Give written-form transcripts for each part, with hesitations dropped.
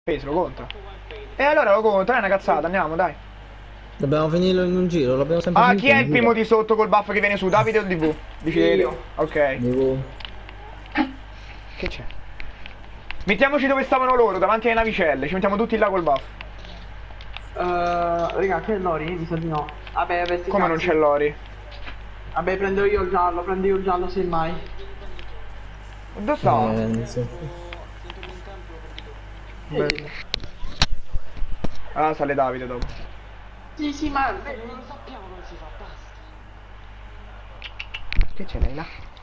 lo conta. E allora lo conta, è una cazzata, andiamo, dai. Dobbiamo finirlo in un giro, l'abbiamo sempre finito. Chi è il primo di sotto col buff che viene su? Davide o DV? Io. Ok. DV. Che c'è? Mettiamoci dove stavano loro, davanti alle navicelle. Ci mettiamo tutti là col buff. Raga, c'è Lori? Mi sa di no. Vabbè, avete Come non c'è Lori? Vabbè, prendo io il giallo semmai. Dove sta? Sì. Ah, sale Davide dopo. Sì, ma... Non lo sappiamo, non si fa, basta. Che c'è lei là?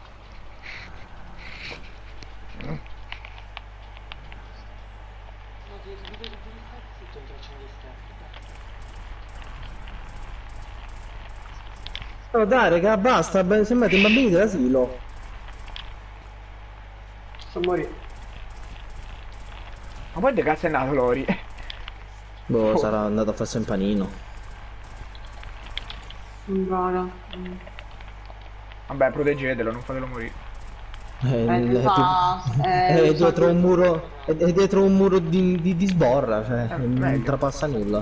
No, che vedo che devi fare zitto, non tracciano gli esterni. Oh, dai, raga, basta, sembrate bambini dell'asilo. Sto morendo. Ma poi che cazzo è nato Lori? Boh, sarà andato a farsi un panino. Raga. Vabbè, proteggetelo, non fatelo morire. È dietro un muro. È dietro un muro di sborra, cioè. Non meglio. trapassa nulla.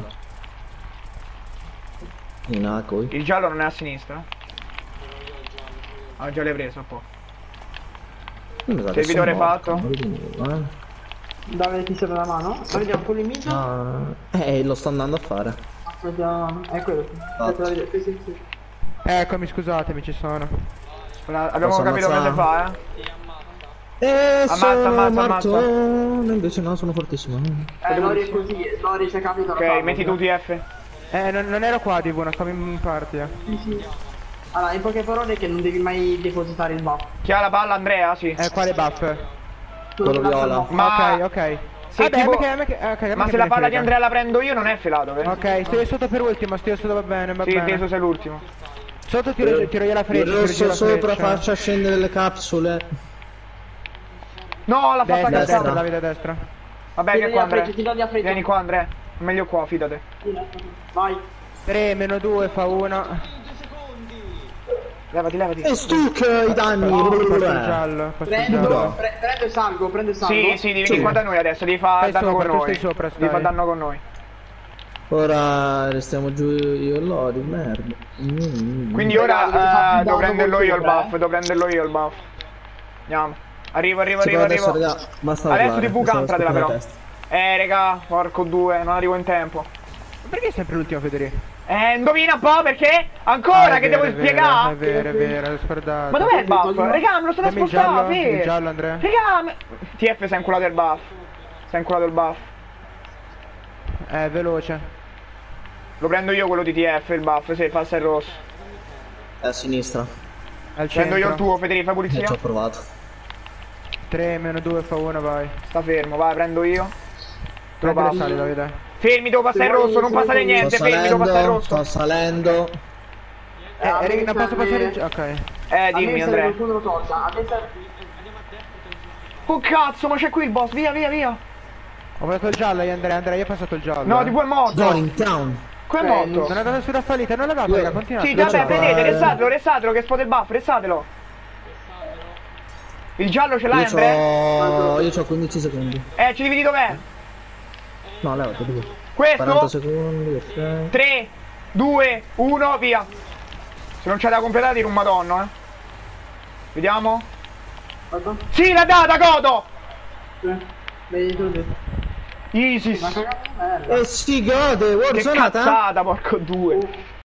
Inacoi. Il giallo non è a sinistra? Ah, già l'hai preso un po'. Servitore fatto? Dove ti serve la mano? Lo vediamo con l'imito? Lo sto andando a fare. Aspetta, è quello. Aspetta, vedete, sì. Eccomi, scusatemi, ci sono. Abbiamo Posso capito cosa ammazzare? fa, Ammazza. Invece no, sono fortissimo. Lori è così, Lori c'è capito. Ok, metti tu TF. Non ero qua di buona, stavo in party. Sì. Allora, in poche parole che non devi mai depositare il buff. Chi ha la palla? Andrea? Sì. Quale buff? Quello viola. Ma Ok. se Vabbè, tipo... Ma se la palla di Andrea la prendo io non è filato, vero? Ok, stai sotto per ultimo, stai sotto, va bene. Sì, teso sei l'ultimo. Sotto tiro io la freccia. Il rosso sopra faccia scendere le capsule. No, l'ha fatta Destra, cazzata. Davide a destra. Vabbè, che qua Andrea. Ti do a freccia. Vieni qua Andrea. Meglio qua, fidate. Vai. 3 meno 2 fa 1. Levati. E stucca i danni. Passo il giallo. Prendo e salgo, Sì, devi venire qua da noi adesso, devi fare danno sopra, con tu noi. stai sopra, Devi fare danno con noi. Ora restiamo giù io e Lori, merda. Quindi ora devo prenderlo io il buff, Andiamo. Arrivo. Adesso TV campratela però. Raga, porco due, non arrivo in tempo. Perché è sempre l'ultimo Federico? Indovina un po' perché? Ancora che devo spiegare? È vero, l'ho scordato. Ma dov'è il buff? Raga, me lo sono spostato, il giallo, Andrea. Raga, TF si è inculato il buff. Veloce. Lo prendo io quello di TF, il buff, se passa il rosso. È a sinistra. Al Prendo io il centro. tuo, Federico, fai pulizia? Ci ho provato. 3 meno 2 fa 1, vai. Sta fermo, vai, prendo io. Prendi la sali, Davide. Fermi, devo passare il rosso, non passare niente, fermi, devo passare il rosso. Sto salendo. Non posso passare il... Ok. Dimmi Andrea. Qualcuno lo tolga. Oh cazzo, ma c'è qui il boss, via. Ho passato il giallo, Andrea, io ho passato il giallo. No, tipo è morto. Going down. Come è morto? Non è andato sulla salita, non l'ha dato, raga, continuate. Sì, vabbè, vedete, restatelo che esplode il buff, restatelo. Il giallo ce l'hai, Andrea? Io c'ho 15 secondi. Ci dividi dov'è? No, levati tu. 40 Questo? secondi, ok. 3, 2, 1, via. Se non c'è da completare tiro un madonna, Vediamo. Sì, l'ha data, Godo! Easy. E si gode, Che Warzonata. cazzata, porco due.